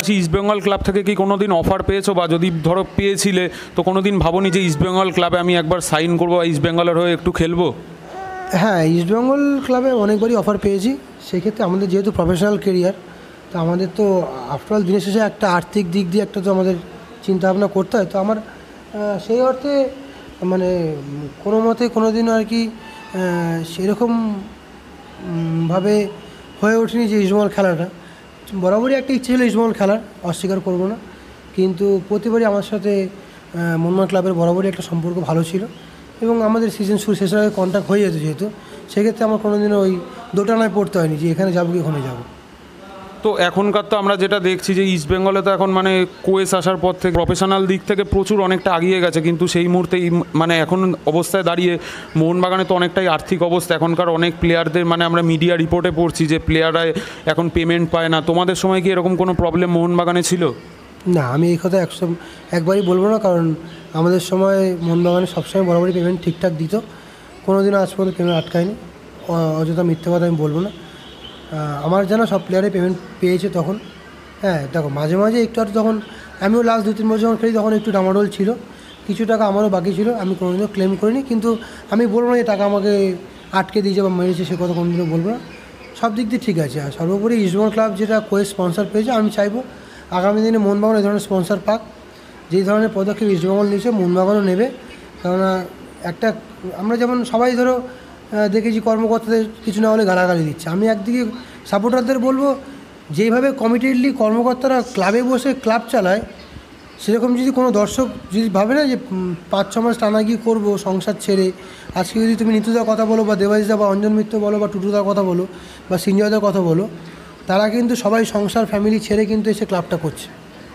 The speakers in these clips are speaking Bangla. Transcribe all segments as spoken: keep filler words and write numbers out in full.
পাশাপাশি ইস্টবেঙ্গল ক্লাব থেকে কি কোনো দিন অফার পেয়েছো, বা যদি ধরো পেয়েছিলে তো কোনো দিন ভাবোনি যে ইস্টবেঙ্গল ক্লাবে আমি একবার সাইন করবো, ইস্টবেঙ্গলের হয়ে একটু খেলবো? হ্যাঁ, ইস্টবেঙ্গল ক্লাবে অনেকবারই অফার পেয়েছি। সেক্ষেত্রে আমাদের যেহেতু প্রফেশনাল কেরিয়ার, তো আমাদের তো আফটারঅল দিনের শেষে একটা আর্থিক দিক দিয়ে একটা তো আমাদের চিন্তাভাবনা করতে হয়। তো আমার সেই অর্থে মানে কোনো মতে কোনো দিনও আর কি সেরকম ভাবে হয়ে ওঠেনি যে ইস্টবেঙ্গল খেলাটা। বরাবরই একটা ইচ্ছে ছিল ইস্টবেঙ্গল খেলার, অস্বীকার করবো না, কিন্তু প্রতিবারই আমার সাথে মোহনবাগান ক্লাবের বরাবরই একটা সম্পর্ক ভালো ছিল এবং আমাদের সিজন শুরু শেষের আগে কন্ট্যাক্ট হয়ে যেত যেহেতু, সেক্ষেত্রে আমার কোনো দিনও ওই দোটানায় পড়তে হয়নি যে এখানে যাবো কি ওখানে যাবো। তো এখনকার তো আমরা যেটা দেখছি যে ইস্টবেঙ্গলে তো এখন মানে কোয়েস আসার পর থেকে প্রফেশনাল দিক থেকে প্রচুর অনেকটা আগিয়ে গেছে, কিন্তু সেই মুহূর্তে মানে এখন অবস্থায় দাঁড়িয়ে মোহনবাগানে তো অনেকটাই আর্থিক অবস্থা, এখনকার অনেক প্লেয়ারদের মানে আমরা মিডিয়া রিপোর্টে পড়ছি যে প্লেয়াররা এখন পেমেন্ট পায় না। তোমাদের সময় কি এরকম কোনো প্রবলেম মোহনবাগানে ছিল? না, আমি এই কথা একশো একবারই বলবো না, কারণ আমাদের সময় মোহনবাগানে সবসময় বরাবরই পেমেন্ট ঠিকঠাক দিত, কোনো দিনও আজ পর্যন্ত পেমেন্ট আটকায়নি। অযথা মিথ্যে কথা আমি বলবো না, আমার জানা সব প্লেয়ারে পেমেন্ট পেয়েছে তখন। হ্যাঁ দেখো, মাঝে মাঝে একটু আর তখন আমিও লাস্ট দু তিন বছর যখন খেলি তখন একটু ডামাডোল ছিল, কিছু টাকা আমারও বাকি ছিল, আমি কোনোদিনও ক্লেম করিনি। কিন্তু আমি বলবো না যে টাকা আমাকে আটকে দিয়েছে বা মেরেছে, সে কথা কোনোদিনও বলবো না। সব দিক দিয়ে ঠিক আছে। আর সর্বোপরি ইস্টবেঙ্গল ক্লাব যেটা কোয়েস স্পন্সর পেয়েছে, আমি চাইবো আগামী দিনে মোহনবাগান এই ধরনের স্পন্সর পাক। যেই ধরনের পদক্ষেপ ইস্টবেঙ্গল নিয়েছে মোহনবাগানও নেবে, কেননা একটা আমরা যেমন সবাই ধরো দেখেছি কর্মকর্তাদের কিছু না হলে গালাগালি দিচ্ছে, আমি একদিকে সাপোর্টারদের বলবো যেইভাবে কমিটিডলি কর্মকর্তারা ক্লাবে বসে ক্লাব চালায়, সেরকম যদি কোনো দর্শক যদি ভাবে না যে পাঁচ ছ মাস টানা গিয়ে করবো সংসার ছেড়ে, আজকে যদি তুমি নিতুদার কথা বলো বা দেবাশিসদা বা অঞ্জন মিত্র বলো বা টুটুদার কথা বলো বা সিঞ্জয়দার কথা বলো, তারা কিন্তু সবাই সংসার ফ্যামিলি ছেড়ে কিন্তু এসে ক্লাবটা করছে।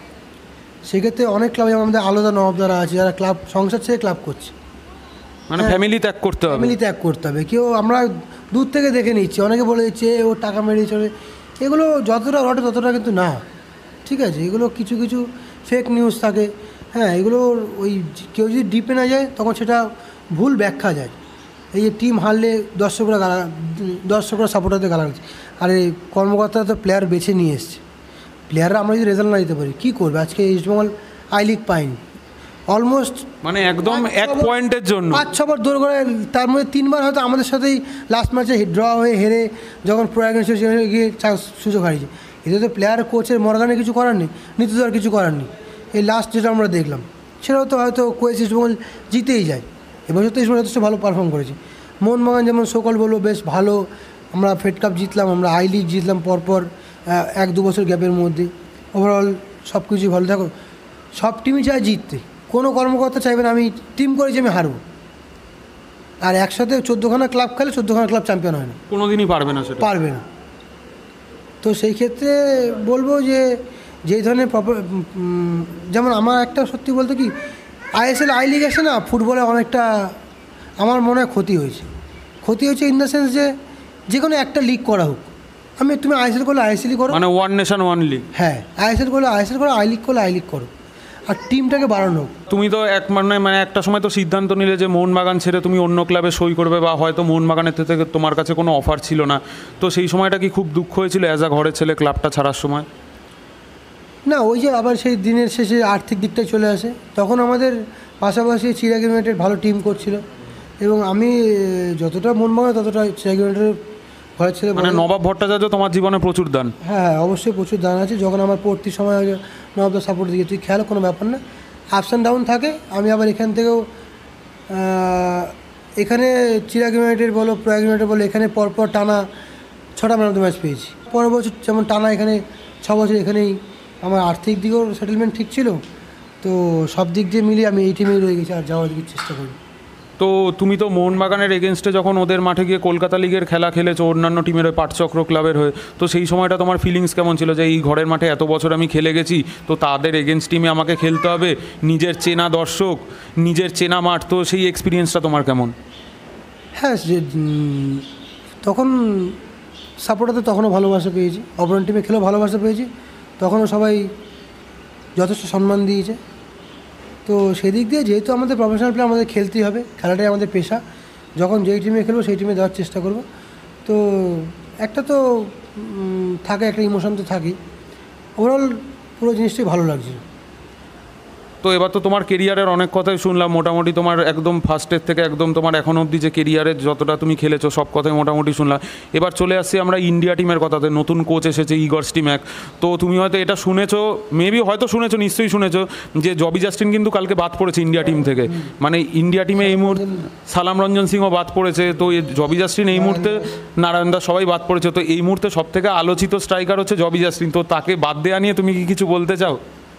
সেক্ষেত্রে অনেক ক্লাব যেমন আমাদের আলাদা নবাবদারা আছে যারা ক্লাব সংসার ছেড়ে ক্লাব করছে, মানে ফ্যামিলি ত্যাগ করতে হবে, ফ্যামিলি ত্যাগ করতে হবে। কেউ আমরা দূর থেকে দেখে নিচ্ছি, অনেকে বলে দিচ্ছে ও টাকা মেরে চলে, এগুলো যতটা রটে ততটা কিন্তু না, ঠিক আছে? এগুলো কিছু কিছু ফেক নিউজ থাকে। হ্যাঁ, এগুলো ওই কেউ যদি ডিপে না যায় তখন সেটা ভুল ব্যাখ্যা যায়। এই যে টিম হারলে দর্শকরা গালা দর্শকরা সাপোর্টারদের গালা দিচ্ছে, আর এই কর্মকর্তারা তো প্লেয়ার বেছে নিয়ে এসছে, প্লেয়াররা আমরা যদি রেজাল্ট না দিতে পারি কী করবে? আজকে ইস্টবেঙ্গল আই লিগ পায়নি অলমোস্ট, মানে একদম এক পয়েন্টের জন্য পাঁচ ছবার দৌড় করে, তার মধ্যে তিনবার হয়তো আমাদের সাথেই লাস্ট ম্যাচে ড্র হয়ে হেরে যখন প্রয়াগ গিয়ে চান্স সুযোগ হারিয়েছে। এতে তো প্লেয়ার কোচের মর্গানের কিছু করার নেই, নিতুদার কিছু করার নেই। এই লাস্ট যেটা আমরা দেখলাম সেটাও তো হয়তো কোচ ইস্টবেঙ্গল জিতেই যায়। এবছর তো ইস্টবেঙ্গল যথেষ্ট ভালো পারফর্ম করেছে। মোহনবাগান যেমন সকল বলবো বেশ ভালো, আমরা ফেড কাপ জিতলাম, আমরা আই লিগ জিতলাম পরপর এক দু বছর গ্যাপের মধ্যে, ওভারঅল সব কিছুই ভালো। দেখো, সব টিমই চায় জিততে, কোনো কর্মকর্তা চাইবে না আমি টিম করেছি আমি হারবো। আর একসাথে চোদ্দোখানা ক্লাব খেলে চোদ্দোখানা ক্লাব চ্যাম্পিয়ন হয় না, কোনো দিনই পারবে না, সেটা পারবে না। তো সেই ক্ষেত্রে বলবো যে যেই ধরনের প্রপার, যেমন আমার একটা সত্যি বলতে কি আইএসএল আই লিগ আসে না, ফুটবলে অনেকটা আমার মনে হয় ক্ষতি হয়েছে। ক্ষতি হয়েছে ইন দ্য সেন্স যে যে কোনো একটা লিগ করা হোক, আমি তুমি আইএসএল করলে আইএসএলই করো, মানে ওয়ান নেশন ওয়ান লিগ। হ্যাঁ, আইএসএল করলে আইএসএল করো, আই লিগ করলে আই লিগ করো, আর টিমটাকে বাড়ানো। তুমি তো এক মানে মানে একটা সময় তো সিদ্ধান্ত নিলে যে মোহনবাগান ছেড়ে তুমি অন্য ক্লাবে সই করবে, বা হয়তো মোহনবাগানের থেকে তোমার কাছে কোনো অফার ছিল না, তো সেই সময়টা কি খুব দুঃখ হয়েছিল অ্যাজ আ ঘরের ছেলে ক্লাবটা ছাড়ার সময়? না, ওই যে আবার সেই দিনের শেষে আর্থিক দিকটাই চলে আসে, তখন আমাদের পাশাপাশি চিরাগ ইউনাইটেড ভালো টিম করছিল এবং আমি যতটা মোহনবাগান ততটা চিরাগ ইউনাইটেডের ঘরের ছেলে। মানে নবাব ভট্টাচার্য তোমার জীবনে প্রচুর দান। হ্যাঁ, অবশ্যই প্রচুর দান আছে। যখন আমার পড়তির সময় নবাবদার সাপোর্ট দিয়ে তুই খেয়াল কোনো ব্যাপার না, আপস অ্যান্ড ডাউন থাকে। আমি আবার এখান থেকেও এখানে চিরাগ ইউনাইটেড বলো প্রয়াগ ইউনাইটেড বলো, এখানে পরপর টানা ছটা ম্যান অফ দ্য ম্যাচ পেয়েছি। পরের বছর যেমন টানা এখানে ছ বছর এখানেই আমার আর্থিক দিকেও সেটেলমেন্ট ঠিক ছিল, তো সব দিক দিয়ে মিলিয়ে আমি এই টিমেই রয়ে গেছি আর যাওয়ার দিকে চেষ্টা করি। তো তুমি তো মোহনবাগানের এগেনস্টে যখন ওদের মাঠে গিয়ে কলকাতা লিগের খেলা খেলেছো অন্যান্য টিমের হয়ে, পাটচক্র ক্লাবের হয়ে, তো সেই সময়টা তোমার ফিলিংস কেমন ছিল যে এই ঘরের মাঠে এত বছর আমি খেলে গেছি, তো তাদের এগেনস্ট টিমে আমাকে খেলতে হবে, নিজের চেনা দর্শক, নিজের চেনা মাঠ, তো সেই এক্সপিরিয়েন্সটা তোমার কেমন? হ্যাঁ, তখন সাপোর্টারদের তখনও ভালোবাসা পেয়েছি, অপরান টিমে খেলেও ভালোবাসা পেয়েছি, তখনও সবাই যথেষ্ট সম্মান দিয়েছে। তো সেদিক দিয়ে যেহেতু আমাদের প্রফেশনাল প্লেয়ার, আমাদের খেলতেই হবে, খেলাটাই আমাদের পেশা, যখন যেই টিমে খেলবো সেই টিমে দেওয়ার চেষ্টা করব। তো একটা তো থাকে, একটা ইমোশন তো থাকেই। ওভারঅল পুরো জিনিসটাই ভালো লাগছিল। তো এবার তো তোমার কেরিয়ারের অনেক কথাই শুনলাম, মোটামুটি তোমার একদম ফার্স্টের থেকে একদম তোমার এখন অবধি যে কেরিয়ারের যতটা তুমি খেলেছো সব কথাই মোটামুটি শুনলাম। এবার চলে আসছি আমরা ইন্ডিয়া টিমের কথাতে। নতুন কোচ এসেছে ইগর স্টিম্যাক। তো তুমি হয়তো এটা শুনেছো, মেবি হয়তো শুনেছো, নিশ্চয়ই শুনেছো যে জবি জাস্টিন কিন্তু কালকে বাদ পড়েছে ইন্ডিয়া টিম থেকে। মানে ইন্ডিয়া টিমে এই মুহূর্তে সালাম রঞ্জন সিংও বাদ পড়েছে। তো এই জবি জাস্টিন এই মুহূর্তে, নারায়ণ দাস সবাই বাদ পড়েছে। তো এই মুহূর্তে সব থেকে আলোচিত স্ট্রাইকার হচ্ছে জবি জাস্টিন। তো তাকে বাদ দেওয়া নিয়ে তুমি কি কিছু বলতে চাও?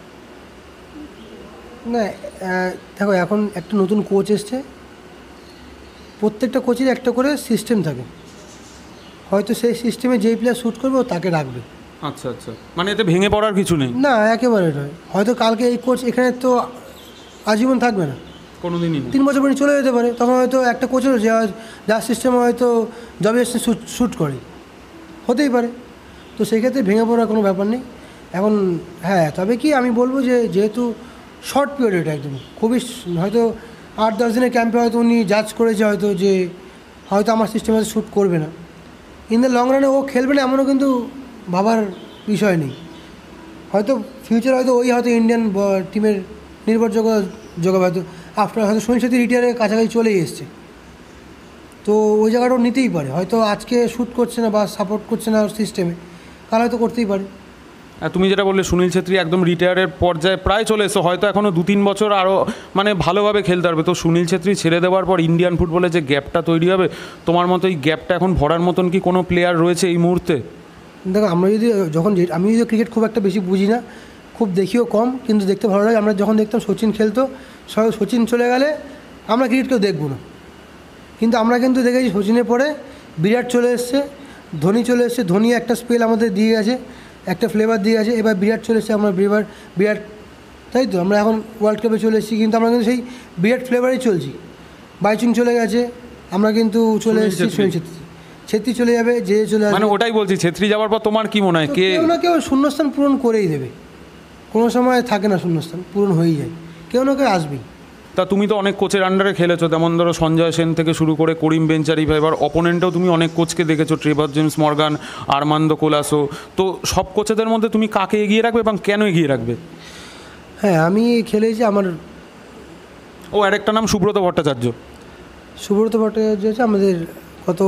না, দেখো এখন একটা নতুন কোচ এসছে, প্রত্যেকটা কোচের একটা করে সিস্টেম থাকে, হয়তো সেই সিস্টেমে যেই প্লেয়ার শ্যুট করবে ও তাকে রাখবে। আচ্ছা আচ্ছা, মানে এতে ভেঙে পড়ার কিছু নেই? না, একেবারে নয়। হয়তো কালকে এই কোচ এখানে তো আজীবন থাকবে না, কোনো দিনই তিন বছর পরে চলে যেতে পারে। তখন হয়তো একটা কোচের যার সিস্টেমে হয়তো জবি জাস্টিন শ্যুট শ্যুট করে, হতেই পারে। তো সেই ক্ষেত্রে ভেঙে পড়ার কোনো ব্যাপার নেই এখন। হ্যাঁ, তবে কি আমি বলবো যে যেহেতু শর্ট পিরিয়ড, এটা একদম খুবই হয়তো আট দশ দিনের ক্যাম্পে হয়তো উনি জাজ করেছে হয়তো যে হয়তো আমার সিস্টেমে শ্যুট করবে না, ইন দ্য লং রানে ও খেলবে না এমনও কিন্তু ভাবার বিষয় নেই। হয়তো ফিউচার হয়তো ওই হয়তো ইন্ডিয়ান টিমের নির্ভরযোগ্য যোগাবে, হয়তো আফটার হয়তো সুনীল ছেত্রী রিটায়ারের কাছাকাছি চলেই এসছে, তো ওই জায়গাটাও নিতেই পারে। হয়তো আজকে শ্যুট করছে না বা সাপোর্ট করছে না সিস্টেমে, কাল হয়তো করতেই পারে। আর তুমি যেটা বললে সুনীল ছেত্রী একদম রিটায়ারের পর্যায়ে প্রায় চলে এসো, হয়তো এখনও দু তিন বছর আরও মানে ভালোভাবে খেলতে পারবে। তো সুনীল ছেত্রী ছেড়ে দেওয়ার পর ইন্ডিয়ান ফুটবলে যে গ্যাপটা তৈরি হবে, তোমার মতো এই গ্যাপটা এখন ভরার মতন কি কোনো প্লেয়ার রয়েছে এই মুহূর্তে? দেখো, আমরা যদি যখন আমি যদি ক্রিকেট খুব একটা বেশি বুঝি না, খুব দেখিও কম, কিন্তু দেখতে ভালো লাগে। আমরা যখন দেখতাম সচিন খেলতো, সচিন চলে গেলে আমরা ক্রিকেট কেউ দেখবো না, কিন্তু আমরা কিন্তু দেখেছি সচিনের পরে বিরাট চলে এসছে, ধোনি চলে এসছে। ধোনি একটা স্পেল আমাদের দিয়ে গেছে, একটা ফ্লেভার দিয়ে গেছে। এবার বিরাট চলে এসছে, আমরা বিরাট বিরাট তাই তো আমরা এখন ওয়ার্ল্ড কাপে চলে এসেছি, কিন্তু আমরা কিন্তু সেই বিরাট ফ্লেভারেই চলছি। বাইচুং চলে গেছে, আমরা কিন্তু চলে এসেছি সুনীল ছেত্রী। ছেত্রী চলে যাবে, যে চলে আসবে, মানে ওটাই বলছি, ছেত্রী যাওয়ার পর তোমার কি মনে হয় কে কেউ না কেউ শূন্যস্থান পূরণ করেই দেবে। কোনো সময় থাকে না, শূন্যস্থান পূরণ হয়েই যায়, কেউ না কেউ আসবেই। তা তুমি তো অনেক কোচের আন্ডারে খেলেছো, যেমন ধরো সঞ্জয় সেন থেকে শুরু করে করিম বেঞ্চারি, এবার অপোনেন্টেও তুমি অনেক কোচকে দেখেছো, Trevor James Morgan, Armando Colaco. তো সব কোচেদের মধ্যে তুমি কাকে এগিয়ে রাখবে এবং কেন এগিয়ে রাখবে? হ্যাঁ, আমি খেলেছি আমার ও আরেকটা নাম সুব্রত ভট্টাচার্য। সুব্রত ভট্টাচার্য হচ্ছে আমাদের কত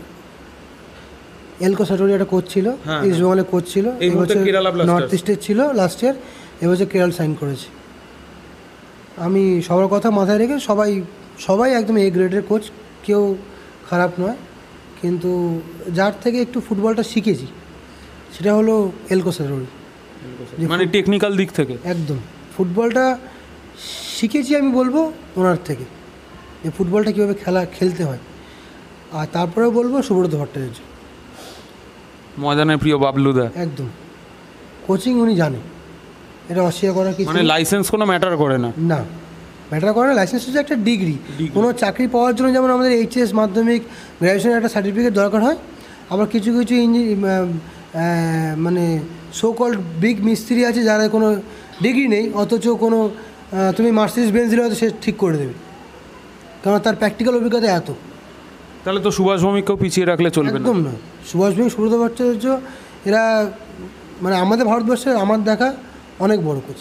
এলকো সাটোরি একটা কোচ ছিল, ইস্ট বেঙ্গলের কোচ ছিল, নর্থ ইস্টের ছিল লাস্ট ইয়ার, এবছর কেরাল সাইন করেছে। আমি সবার কথা মাথায় রেখে সবাই সবাই একদম এ গ্রেডের কোচ, কেউ খারাপ নয়, কিন্তু যার থেকে একটু ফুটবলটা শিখেছি সেটা হলো এলকো সাটোরি। মানে টেকনিক্যাল দিক থেকে একদম ফুটবলটা শিখেছি আমি বলবো ওনার থেকে, যে ফুটবলটা কীভাবে খেলা খেলতে হয়। আর তারপরে বলবো সুব্রত ভট্টাচার্য, ময়দানের প্রিয় বাবলুদা। একদম কোচিং উনি জানে, এটা অস্বীকার করার কিছু মানে লাইসেন্স কোনো ম্যাটার করে না। না, ম্যাটার করে না। লাইসেন্স হচ্ছে একটা ডিগ্রি। কোনো চাকরি পাওয়ার জন্য যেমন আমাদের এইচএস মাধ্যমিক গ্র্যাজুয়েশনের একটা সার্টিফিকেট দরকার হয়, আবার কিছু কিছু ইঞ্জিন মানে সো কল্ড বিগ মিস্ত্রি আছে যারা কোনো ডিগ্রি নেই, অথচ কোনো তুমি মার্সিডিজ বেঞ্চ দিলে হয়তো সে ঠিক করে দেবে, কারণ তার প্র্যাকটিক্যাল অভিজ্ঞতা এত। তাহলে তো সুভাষ ভৌমিককেও পিছিয়ে রাখলে চলবে না। একদম না, সুভাষ ভৌমিক, সুব্রত ভট্টাচার্য এরা মানে আমাদের ভারতবর্ষের আমার দেখা অনেক বড় কোচ।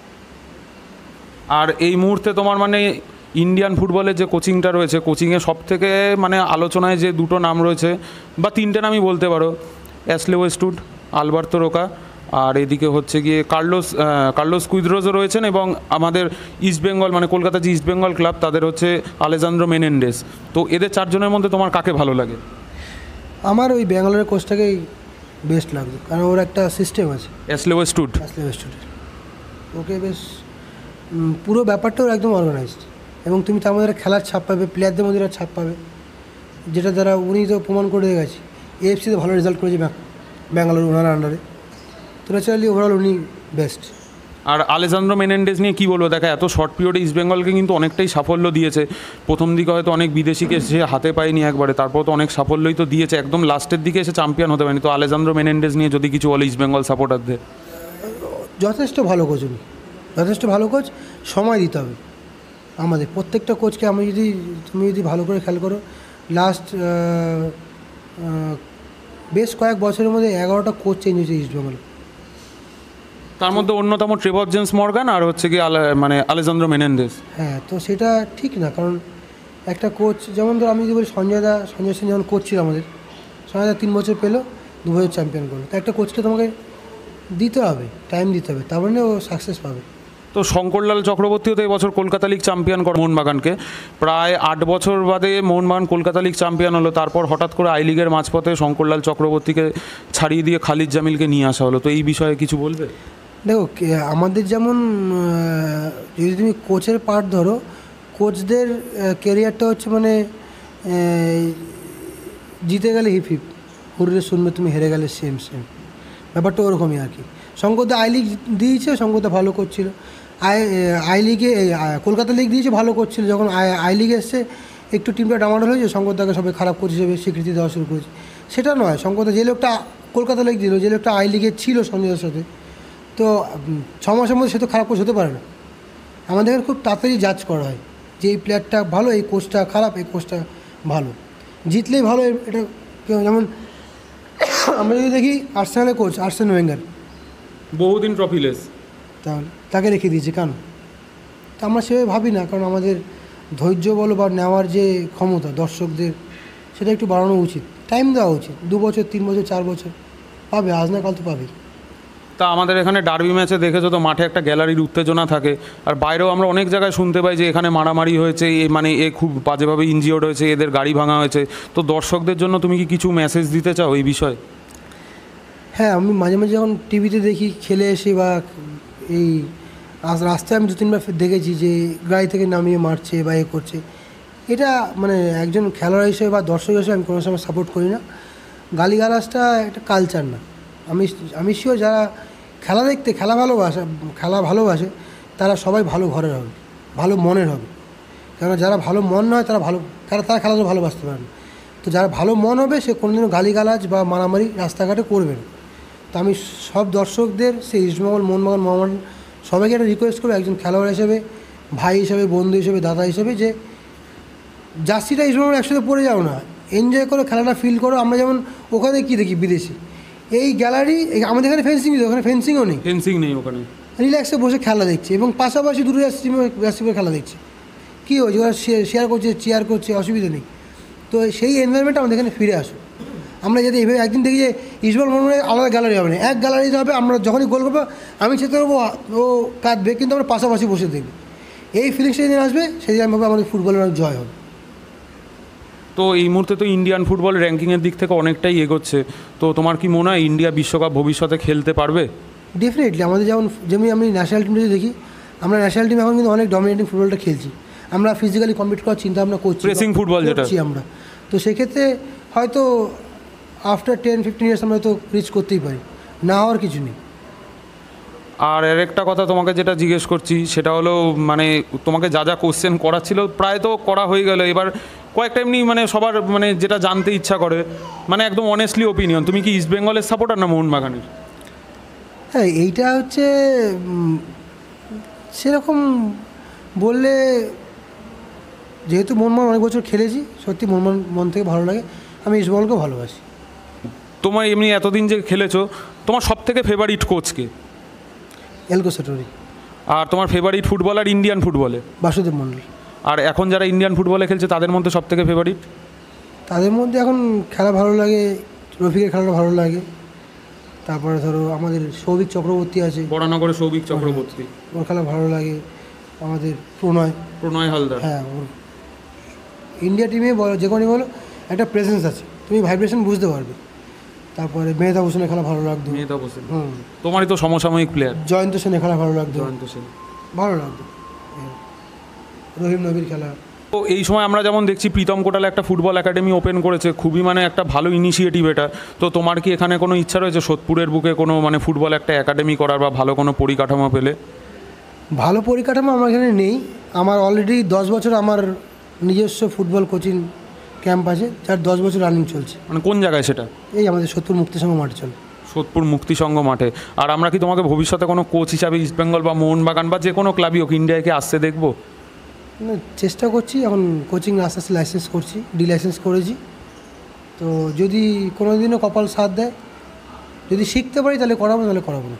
আর এই মুহূর্তে তোমার মানে ইন্ডিয়ান ফুটবলের যে কোচিংটা রয়েছে, কোচিংয়ে সব থেকে মানে আলোচনায় যে দুটো নাম রয়েছে বা তিনটে নামই বলতে পারো, অ্যাশলে ওয়েস্টউড, আলবার্তো রোকা, আর এদিকে হচ্ছে গিয়ে কার্লোস কার্লোস কুইদ্রোজও রয়েছেন, এবং আমাদের ইস্ট বেঙ্গল মানে কলকাতা যে ইস্ট বেঙ্গল ক্লাব তাদের হচ্ছে আলেজান্দ্রো মেনেন্ডেস। তো এদের চারজনের মধ্যে তোমার কাকে ভালো লাগে? আমার ওই ব্যাঙ্গালোরের কোচটাকেই বেস্ট লাগবে, কারণ ওর একটা সিস্টেম আছে। অ্যাশলে ওয়েস্টউড অ্যাশলে ওয়েস্টউডের ওকে বেশ পুরো ব্যাপারটাও একদম অর্গানাইজড, এবং তুমি তার মধ্যে খেলার ছাপ পাবে, প্লেয়ারদের মধ্যে ছাপ পাবে, যেটা দ্বারা উনি তো প্রমাণ করে গেছে। এএফসিতে ভালো রেজাল্ট করেছে ব্যাঙ্গালোর ওনার আন্ডারে, তো ন্যাচারালি ওভারঅল উনি বেস্ট। আর আলেজান্দ্রো মেনেন্ডেস নিয়ে কী বলবো, দেখা এত শর্ট পিরিয়ডে ইস্ট বেঙ্গলকে কিন্তু অনেকটাই সাফল্য দিয়েছে। প্রথম দিকে হয়তো অনেক বিদেশিকে সে হাতে পায়নি একবারে, তারপর তো অনেক সাফল্যই তো দিয়েছে, একদম লাস্টের দিকে এসে চ্যাম্পিয়ন হতে পারেনি। তো আলেজান্দ্রো মেনেন্ডেস নিয়ে যদি কিছু বলে ইস্ট বেঙ্গল সাপোর্টারদের? যথেষ্ট ভালো কোচ উনি, যথেষ্ট ভালো কোচ। সময় দিতে হবে আমাদের প্রত্যেকটা কোচকে। আমি যদি তুমি যদি ভালো করে খেয়াল করো, লাস্ট বেশ কয়েক বছরের মধ্যে এগারোটা কোচ চেঞ্জ হয়েছে ইস্ট বেঙ্গল, তার মধ্যে অন্যতম ট্রেভর জেমস মর্গান আর হচ্ছে কি আলে- মানে আলেজান্দ্রো মেনেন্দেস। হ্যাঁ, তো সেটা ঠিক না, কারণ একটা কোচ যেমন ধর আমি যদি বলি সঞ্জয় দা, সঞ্জয় সিং যেমন কোচ ছিল আমাদের, সঞ্জয় দা তিন বছর পেলো, দু বছর চ্যাম্পিয়ন করলো, তো একটা কোচকে তোমাকে দিতে হবে, টাইম দিতে হবে, তার মানে ও সাকসেস পাবে। তো শঙ্করলাল চক্রবর্তীও তো এবছর কলকাতা লিগ চ্যাম্পিয়ন করে মোহনবাগানকে, প্রায় আট বছর বাদে মোহনবাগান কলকাতা লিগ চ্যাম্পিয়ন হলো, তারপর হঠাৎ করে আই লিগের মাঝপথে শঙ্করলাল চক্রবর্তীকে ছাড়িয়ে দিয়ে খালিদ জামিলকে নিয়ে আসা হলো, তো এই বিষয়ে কিছু বলবে? দেখো, কে- আমাদের যেমন আহ, যদি তুমি কোচের পার্ট ধরো, কোচদের কেরিয়ারটা হচ্ছে মানে আহ, জিতে গেলে হিপ হিপ, হুররে শুনবে, তুমি হেরে গেলে সেম সেম, ব্যাপারটা ওরকমই আর কি। শঙ্করদা আই লিগ দিয়েছে, শঙ্করদা ভালো করছিল, আই আই লিগে এই, আ- কলকাতা লিগ দিয়েছে, ভালো করছিল, যখন আই আই লিগে এসছে একটু টিমটা ডামাডোল হয়েছে, শঙ্করদাকে সবাই খারাপ কোচ হিসেবে স্বীকৃতি দেওয়া শুরু করেছে। সেটা নয়, শঙ্করদা যে লোকটা কলকাতা লিগ দিল, যে লোকটা আই লিগে ছিল সঞ্জয়ের সাথে, তো উম, ছ মাসের মধ্যে সে তো খারাপ কোচ হতে পারে না। আমাদের এখানে খুব তাড়াতাড়ি জাজ করা হয় যে এই প্লেয়ারটা ভালো, এই কোচটা খারাপ, এই কোচটা ভালো, জিতলেই ভালো, এ- এটা কেউ যেমন আমরা যদি দেখি আর্সেনালের কোচ আর্সেন ওয়েঙ্গার, বহুদিন ট্রফিলেস। তাহলে তাকে রেখে দিয়েছে কেন? তা আমরা সেভাবে ভাবি না, কারণ আমাদের ধৈর্য বলো বা নেওয়ার যে ক্ষমতা দর্শকদের, সেটা একটু বাড়ানো উচিত, টাইম দেওয়া উচিত, দু বছর তিন বছর চার বছর পাবে, আজ না কাল তো পাবেই। তা আমাদের এখানে ডার্বি ম্যাচে দেখেছো তো, মাঠে একটা গ্যালারির উত্তেজনা থাকে, আর বাইরেও আমরা অনেক জায়গায় শুনতে পাই যে এখানে মারামারি হয়েছে, এ মানে এ খুব বাজেভাবে ইনজিওর্ড হয়েছে, এদের গাড়ি ভাঙা হয়েছে, তো দর্শকদের জন্য তুমি কি কিছু মেসেজ দিতে চাও এই বিষয়ে? হ্যাঁ, আমি মাঝে মাঝে যখন টিভিতে দেখি খেলে এসে বা এই আজ রাস্তায় আমি দু তিনবার দেখেছি যে গাড়ি থেকে নামিয়ে মারছে বা এ করছে, এটা মানে একজন খেলোয়াড় হিসেবে বা দর্শক হিসেবে আমি কোনো সময় সাপোর্ট করি না। গালিগালাজটা একটা কালচার না। আমি আমি শিওর যারা খেলা দেখতে খেলা ভালোবাসে খেলা ভালোবাসে তারা সবাই ভালো ঘরের হবে, ভালো মনের হবে, কেননা যারা ভালো মন নয় তারা ভালো তারা তারা খেলাধুলো ভালোবাসতে পারে না। তো যারা ভালো মন হবে সে কোনোদিনও গালিগালাজ বা মারামারি রাস্তাঘাটে করবে না। তো আমি সব দর্শকদের সেই ইস্টবেঙ্গল, মোহনবাগান, মোহামেডান সবাইকে একটা রিকোয়েস্ট করবো, একজন খেলোয়াড় হিসেবে, ভাই হিসেবে, বন্ধু হিসেবে, দাদা হিসেবে, যে জার্সিটা ইস্টবেঙ্গল একসাথে পরে যাও না, এনজয় করো, খেলাটা ফিল করো। আমরা যেমন ওখানে কী দেখি বিদেশি এই গ্যালারি, আমাদের এখানে ফেন্সিং দিতে, ওখানে ফেন্সিংও নেই, ফেন্সিং নেই ওখানে, রিল্যাক্সে বসে খেলা দেখছে এবং পাশাপাশি দুটো জার্সি খেলা দেখছে। কী হয়েছে, ওরা শেয়ার করছে, চেয়ার করছে, অসুবিধা নেই। তো সেই এনভায়রনমেন্টটা আমাদের এখানে ফিরে আসুক। আমরা যদি এইভাবে একদিন দেখি যে ইস্টবেঙ্গল মোহামেডানের আলাদা গ্যালারি হবে না, এক গ্যালারিতে হবে, আমরা যখনই গোল করবো আমি চেতে করবো, ও কাঁদবে, কিন্তু আমরা পাশাপাশি বসে দেখবো। এই ফিলিংসটা যেদিন আসবে সেদিন আমি ভাববো আমাদের ফুটবলের অনেক জয় হবে। তো এই মুহূর্তে তো ইন্ডিয়ান ফুটবল র্যাঙ্কিংয়ের দিক থেকে অনেকটাই এগোচ্ছে, তো তোমার কি মনে হয় ইন্ডিয়া বিশ্বকাপ ভবিষ্যতে খেলতে পারবে? ডেফিনেটলি আমাদের যেমন যেমনি আমি ন্যাশনাল টিম যদি দেখি, আমরা ন্যাশনাল টিম এখন কিন্তু অনেক ডমিনেটিং ফুটবলটা খেলছি, আমরা ফিজিক্যালি কম্পিট করার চিন্তা ভাবনা করছি, প্রেসিং ফুটবল যেটা করছি আমরা। তো সেক্ষেত্রে হয়তো আফটার টেন ফিফটিন ইয়ার্স আমরা তো রিচ করতেই পারি, না হওয়ার কিছু নেই। আর এর একটা কথা তোমাকে যেটা জিজ্ঞেস করছি সেটা হলো, মানে তোমাকে যা যা কোশ্চেন করা ছিল প্রায় তো করা হয়ে গেল, এবার কয়েকটা এমনি মানে সবার মানে যেটা জানতে ইচ্ছা করে, মানে একদম অনেস্টলি ওপিনিয়ন, তুমি কি ইস্ট বেঙ্গলের সাপোর্টার না মোহনবাগানের? হ্যাঁ, এইটা হচ্ছে উম, সেরকম বললে, যেহেতু মোহনবাগান অনেক বছর খেলেছি, সত্যি মোহনবাগান মন থেকে ভালো লাগে, আমি ইস্টবেঙ্গলকেও ভালোবাসি। তোমার এমনি এতদিন যে খেলেছো, তোমার সব থেকে ফেভারিট কোচকে? এলকো সেটরি। আর তোমার ফেভারিট ফুটবলার ইন্ডিয়ান ফুটবলে? বাসুদেব মণ্ডল। আর এখন যারা ইন্ডিয়ান ফুটবলে খেলছে তাদের মধ্যে সব থেকে ফেভারিট? তাদের মধ্যে এখন খেলা ভালো লাগে, রফিকের খেলাটা ভালো লাগে, তারপরে ধরো আমাদের সৌভিক চক্রবর্তী আছে, বরানগরে সৌভিক চক্রবর্তী, ওর খেলা ভালো লাগে, আমাদের প্রণয়, প্রণয় হালদার। হ্যাঁ, ওর ইন্ডিয়া টিমে বলো যে কোনো বলো একটা প্রেজেন্স আছে, তুমি ভাইব্রেশন বুঝতে পারবে। তারপরে মেহতা হোসেনের খেলা ভালো লাগতো, মেহতাব হোসেন, হুম, তোমারই তো সমসাময়িক প্লেয়ার। জয়ন্ত সেনের খেলা ভালো লাগতো, জয়ন্ত সেন ভালো লাগতো, হ্যাঁ। রহিম নবীর খেলা। তো এই সময় আমরা যেমন দেখছি প্রীতম কোটালে একটা ফুটবল একাডেমি ওপেন করেছে, খুবই মানে একটা ভালো ইনিশিয়েটিভ এটা। তো তোমার কি এখানে কোনো ইচ্ছা রয়েছে সোদপুরের বুকে কোনো মানে ফুটবল একটা একাডেমি করার বা ভালো কোনো পরিকাঠামো পেলে? ভালো পরিকাঠামো আমার এখানে নেই, আমার অলরেডি দশ বছর আমার নিজস্ব ফুটবল কোচিং ক্যাম্প আছে, যার দশ বছর রানিং চলছে। মানে কোন জায়গায় সেটা? এই আমাদের সত্তর মুক্তি সংঘ মাঠে চলে, সোদপুর মুক্তিসংঘ মাঠে। আর আমরা কি তোমাকে ভবিষ্যতে কোনো কোচ হিসাবে ইস্টবেঙ্গল বা মোহনবাগান বা যে কোনো ক্লাবই হোক ইন্ডিয়াকে আসতে দেখবো? না, চেষ্টা করছি, এখন কোচিং আস্তে আস্তে লাইসেন্স করছি, ডি লাইসেন্স করেছি। তো যদি কোনো দিনও কপাল সাথ দেয়, যদি শিখতে পারি তাহলে করাবো, তাহলে করাবো না।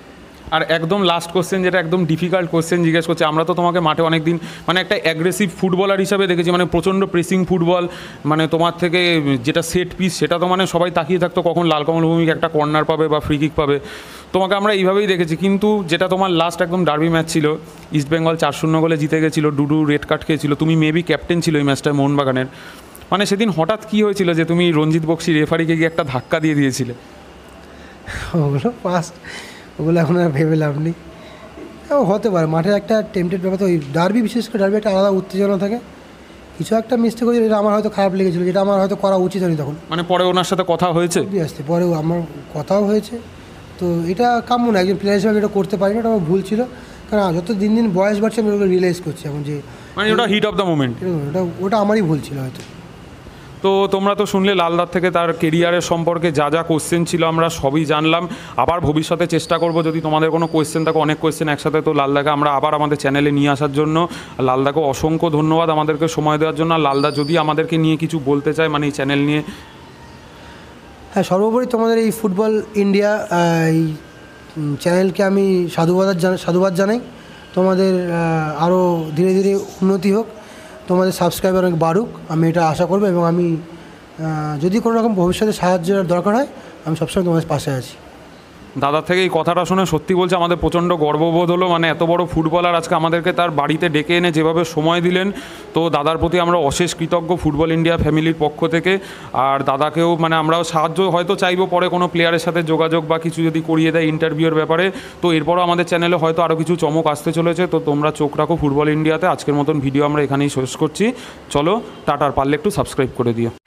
আর একদম লাস্ট কোশ্চেন, যেটা একদম ডিফিকাল্ট কোশ্চেন জিজ্ঞেস করছে, আমরা তো তোমাকে মাঠে অনেক দিন মানে একটা অ্যাগ্রেসিভ ফুটবলার হিসাবে দেখেছি, মানে প্রচণ্ড প্রেসিং ফুটবল, মানে তোমার থেকে যেটা সেট পিস সেটা তো মানে সবাই তাকিয়ে থাকতো কখন লাল কমল ভূমিক একটা কর্নার পাবে বা ফ্রি কিক পাবে, তোমাকে আমরা এইভাবেই দেখেছি। কিন্তু যেটা তোমার লাস্ট একদম ডার্বি ম্যাচ ছিল, ইস্টবেঙ্গল চার শূন্য গোলে জিতে গেছিলো, ডুডু রেড কার্ড খেয়েছিল, তুমি মেবি ক্যাপ্টেন ছিল এই ম্যাচটায় মোহনবাগানের, মানে সেদিন হঠাৎ কী হয়েছিল যে তুমি রঞ্জিত বক্সি রেফারিকে গিয়ে একটা ধাক্কা দিয়ে দিয়েছিলে? ওগুলো পাস্ট, ওগুলো এখন আর ভেবে লাভ নেই। ও হতে পারে, মাঠে একটা টেম্পটেড ব্যাপার, তো ওই ডার্বি, বিশেষ করে ডার্বি একটা আলাদা উত্তেজনা থাকে। কিছু একটা মিস্টেক হয়েছে, যেটা আমার হয়তো খারাপ লেগেছিলো, যেটা আমার হয়তো করা উচিত হয়নি তখন। মানে পরে ওনার সাথে কথা হয়েছে? আসতে পরেও আমার কথাও হয়েছে, তো এটা কাম্য না, একজন প্লেয়ার হিসেবে আমি এটা করতে পারি না, এটা আমার ভুল ছিল। কারণ যত দিন দিন বয়স বাড়ছে আমি ওগুলো রিয়েলাইজ করছি এখন যে মানে ওটা হিট অফ দ্য মোমেন্ট, ওটা ওটা আমারই ভুল ছিল হয়তো। তো তোমরা তো শুনলে লালদার থেকে তার কেরিয়ারের সম্পর্কে যা যা কোশ্চেন ছিল আমরা সবই জানলাম। আবার ভবিষ্যতে চেষ্টা করব যদি তোমাদের কোনো কোশ্চেন থাকে, অনেক কোশ্চেন একসাথে, তো লালদাকে আমরা আবার আমাদের চ্যানেলে নিয়ে আসার জন্য। লালদাকে অসংখ্য ধন্যবাদ আমাদেরকে সময় দেওয়ার জন্য। লালদা যদি আমাদেরকে নিয়ে কিছু বলতে চায়, মানে এই চ্যানেল নিয়ে। হ্যাঁ, সর্বোপরি তোমাদের এই ফুটবল ইন্ডিয়া এই চ্যানেলকে আমি সাধুবাদ জানাই সাধুবাদ জানাই তোমাদের আরও ধীরে ধীরে উন্নতি হোক, তোমাদের সাবস্ক্রাইবার অনেক বাড়ুক, আমি এটা আশা করবো। এবং আমি যদি কোনো রকম ভবিষ্যতে সাহায্যের দরকার হয়, আমি সবসময় তোমাদের পাশে আছি। দাদার থেকে এই কথাটা শুনে সত্যি বলছে আমাদের প্রচণ্ড গর্ববোধ হলো, মানে এত বড় ফুটবলার আজকে আমাদেরকে তার বাড়িতে ডেকে এনে যেভাবে সময় দিলেন, তো দাদার প্রতি আমরা অশেষ কৃতজ্ঞ ফুটবল ইন্ডিয়া ফ্যামিলির পক্ষ থেকে। আর দাদাকেও মানে আমরাও সাহায্য হয়তো চাইবো পরে কোনো প্লেয়ারের সাথে যোগাযোগ বা কিছু যদি করিয়ে দেয় ইন্টারভিউর ব্যাপারে, তো এরপরও আমাদের চ্যানেলে হয়তো আরও কিছু চমক আসতে চলেছে। তো তোমরা চোখ রাখো ফুটবল ইন্ডিয়াতে। আজকের মতন ভিডিও আমরা এখানেই শেষ করছি, চলো টাটার, পারলে একটু সাবস্ক্রাইব করে দিও।